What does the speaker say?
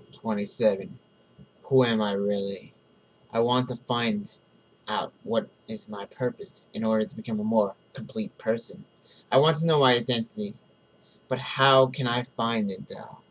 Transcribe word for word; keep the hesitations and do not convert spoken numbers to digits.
twenty-seven. Who am I really? I want to find out what is my purpose in order to become a more complete person. I want to know my identity, but how can I find it though?